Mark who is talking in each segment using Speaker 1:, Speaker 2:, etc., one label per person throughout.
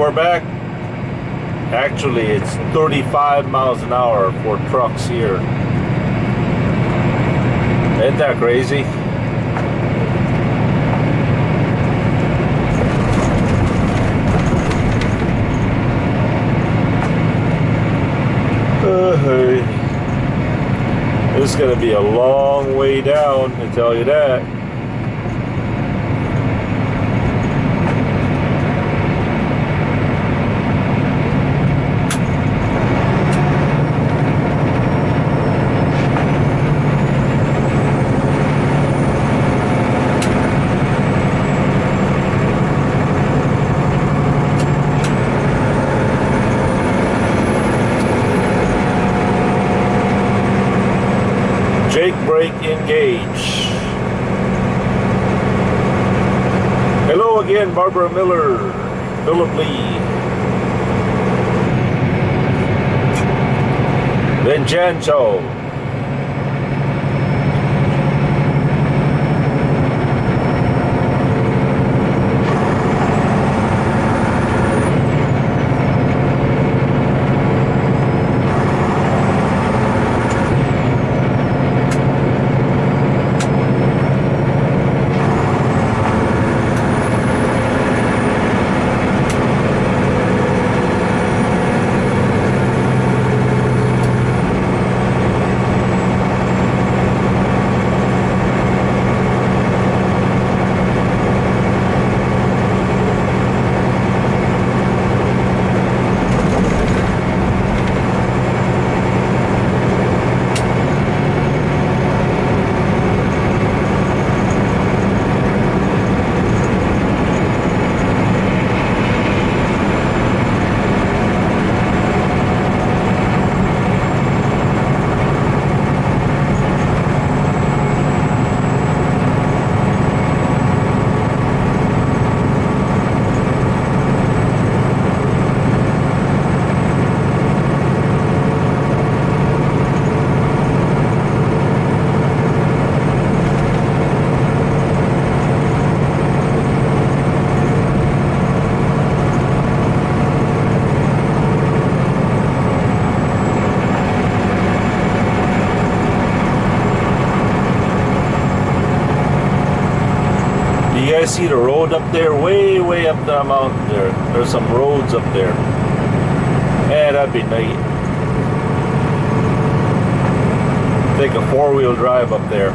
Speaker 1: hour back. Actually, it's 35 miles an hour for trucks here. Ain't that crazy? This is going to be a long way down, I tell you that. Jake brake engage. Hello again, Barbara Miller, Philip Lee, Vincenzo. You guys see the road up there, way up the mountain there. There's some roads up there. Yeah, that'd be neat. Take a four-wheel drive up there.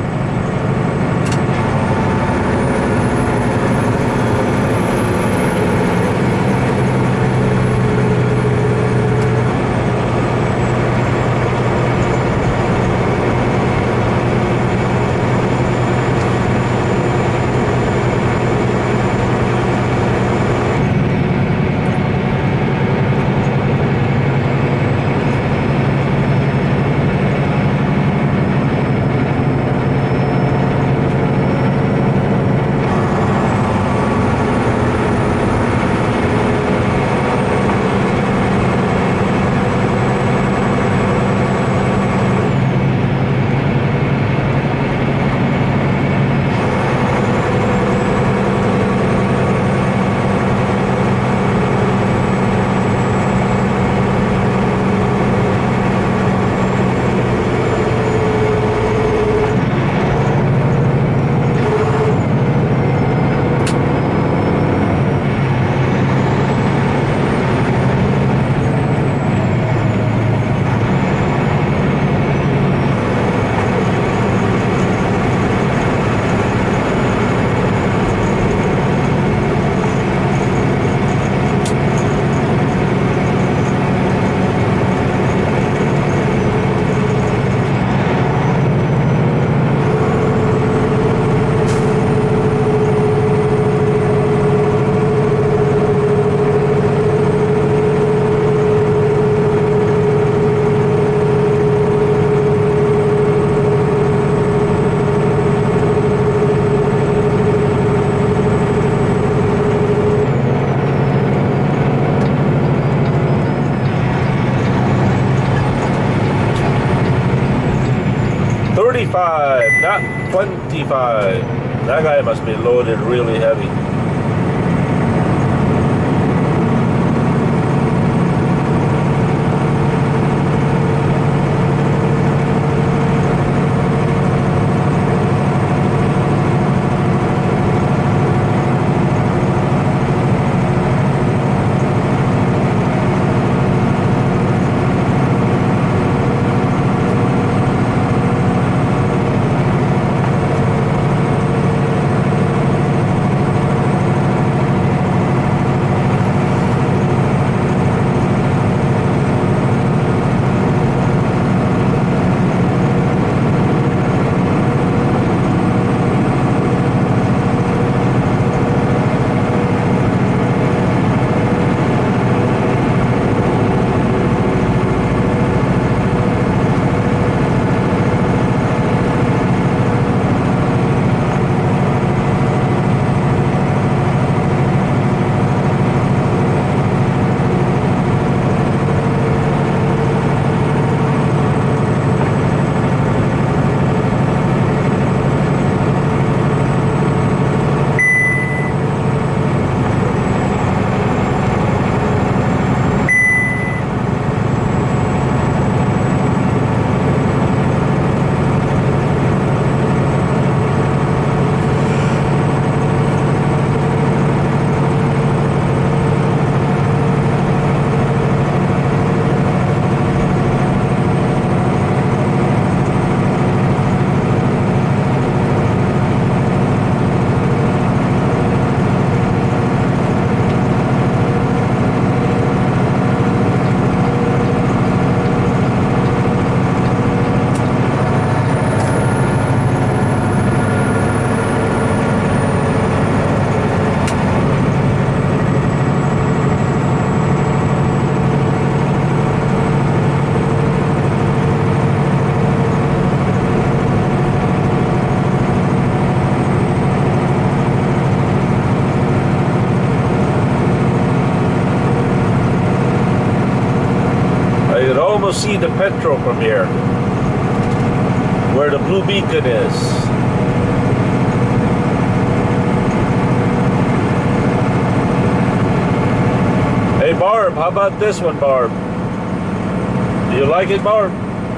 Speaker 1: Not 25. That guy must be loaded really heavy. almost see the Petro from here, where the blue beacon is. Hey Barb, how about this one, Barb? Do you like it, Barb?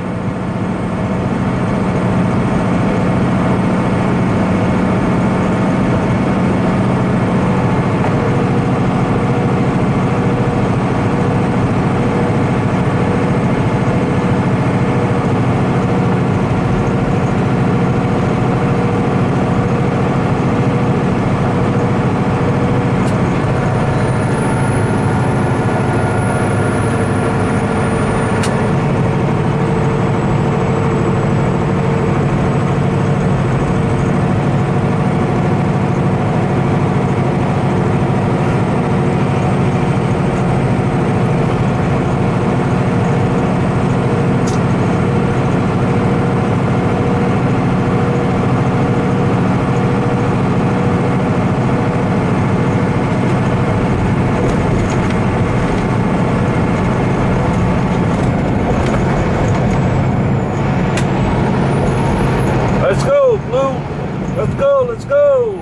Speaker 1: Let's go!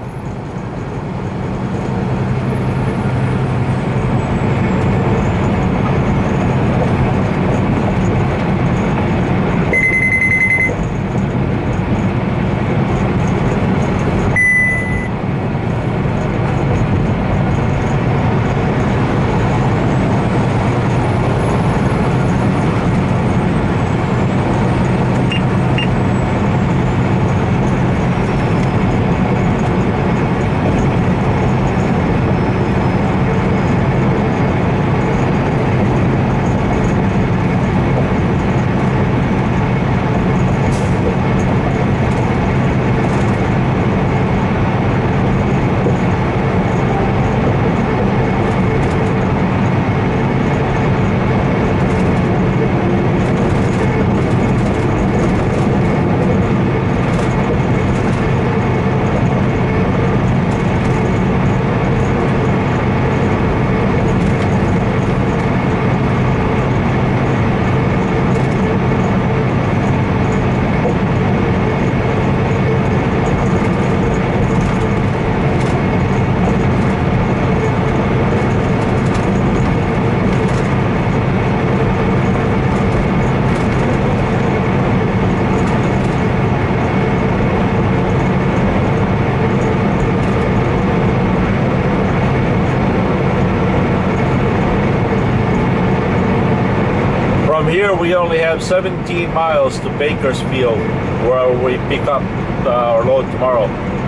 Speaker 1: Here we only have 17 miles to Bakersfield, where we pick up our load tomorrow.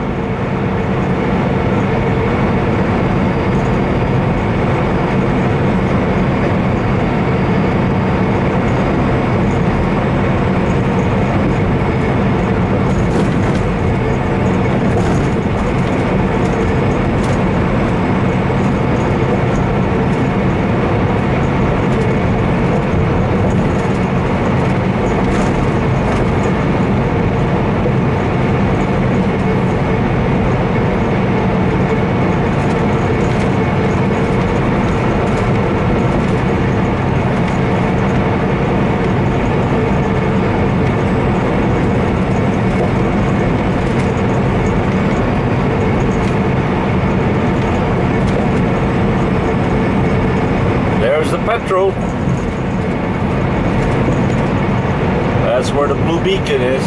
Speaker 1: Petro. That's where the blue beacon is.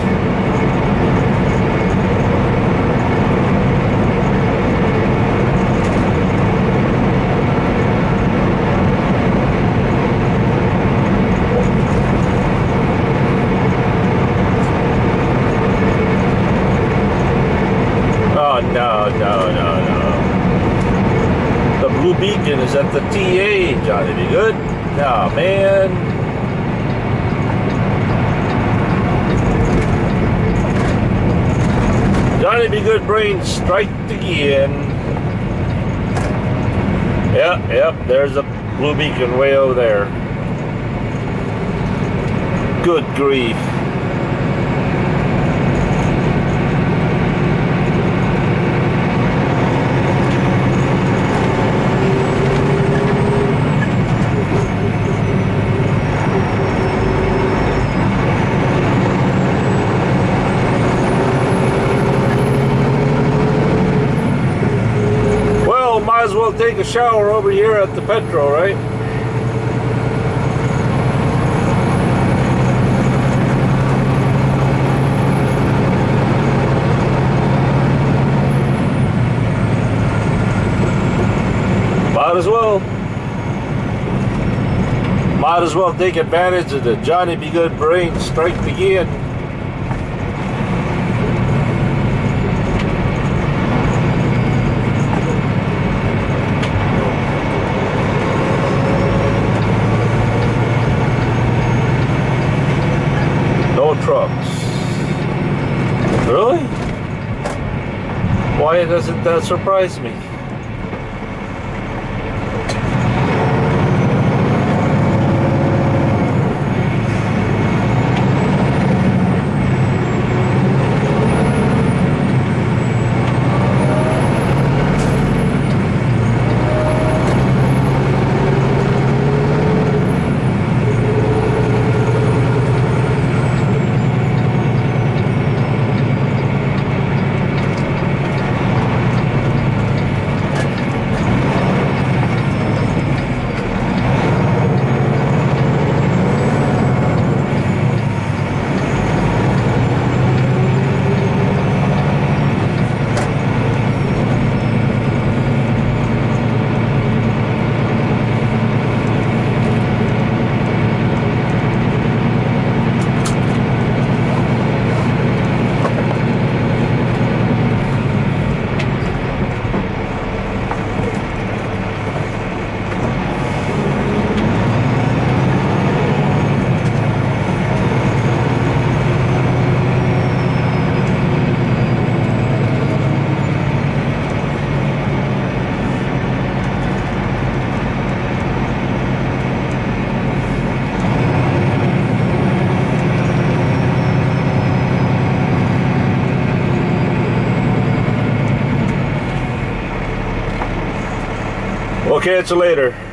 Speaker 1: Oh no, no, no, no. The blue beacon is at the TA, Johnny Be Good. Oh man. Johnny Be Good brain strike again. Yep, there's a blue beacon way over there. Good grief. as well take a shower over here at the Petro, right? Might as well. Might as well take advantage of the Johnny Be Good brain strike again. No trucks. Really? Why doesn't that surprise me? Okay, it's later.